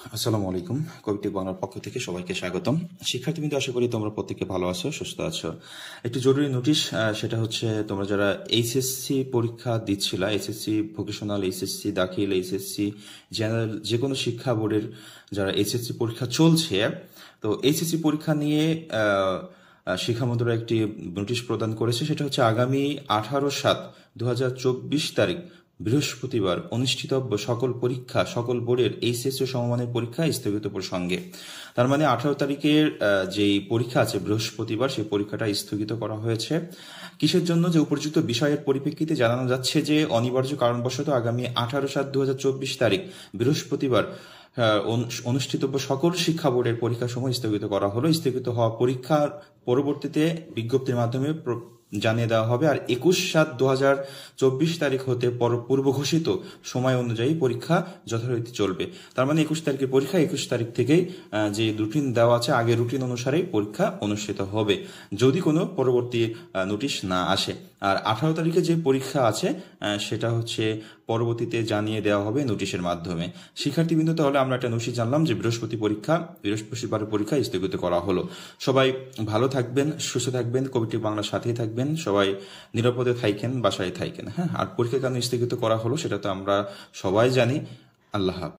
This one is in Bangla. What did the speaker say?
আসসালামু আলাইকুম। কবিটেক বাংলার পক্ষ থেকে সবাইকে স্বাগতম। শিক্ষার্থীবৃন্দ, আশা করি তোমরা প্রত্যেকে ভালো আছো, সুস্থ আছো। একটি জরুরি নোটিশ, সেটা হচ্ছে তোমরা যারা এইচএসসি পরীক্ষা দিচ্ছিলা, HSC vocational, HSC Dakhil, HSC general, যে কোনো শিক্ষা বোর্ডের যারা এইচএসসি পরীক্ষা চলছে, তো এইচএসসি পরীক্ষা নিয়ে শিক্ষা মন্ত্রণালয় একটি নোটিশ প্রদান করেছে। সেটা হচ্ছে আগামী 18/7/2024 তারিখ বৃহস্পতিবার অনুষ্ঠিতব্য সকল পরীক্ষা, সকল বোর্ডের এইচএসসি সমমানের পরীক্ষা স্থগিত প্রসঙ্গে। তার মানে 18 তারিখের যেই পরীক্ষা আছে বৃহস্পতিবার, সেই পরীক্ষাটা স্থগিত করা হয়েছে। কিসের জন্য? যে উপযুক্ত বিষয়ের পরিপ্রেক্ষিতে জানানো যাচ্ছে যে অনিবার্য কারণবশত আগামী 18/7/2024 তারিখ বৃহস্পতিবার অনুষ্ঠিতব্য সকল শিক্ষা বোর্ডের পরীক্ষা সময় স্থগিত করা হলো। স্থগিত হওয়া পরীক্ষার পরবর্তীতে বিজ্ঞপ্তির মাধ্যমে জানিয়ে দেওয়া হবে। আর 21/7/2024 তারিখ হতে পূর্ব ঘোষিত সময় অনুযায়ী পরীক্ষা যথারীতি চলবে। তার মানে 21 তারিখের পরীক্ষা 21 তারিখ থেকেই যে রুটিন দেওয়া আছে, আগের রুটিন অনুসারেই পরীক্ষা অনুষ্ঠিত হবে, যদি কোনো পরবর্তী নোটিশ না আসে। আর 18 তারিখে যে পরীক্ষা আছে সেটা হচ্ছে পরবর্তীতে জানিয়ে দেওয়া হবে নোটিশের মাধ্যমে। শিক্ষার্থীবৃন্দ, তাহলে আমরা একটা নোটিশ জানলাম যে বৃহস্পতিবারের পরীক্ষা স্থগিত করা হলো। সবাই ভালো থাকবেন, সুস্থ থাকবেন, কবিটেক বাংলার সাথেই থাকবেন, সবাই নিরাপদে থাকেন, বাসায় থাকেন। হ্যাঁ, আর পরীক্ষা কেন স্থগিত করা হলো সেটা তো আমরা সবাই জানি। আল্লাহ হাফেজ।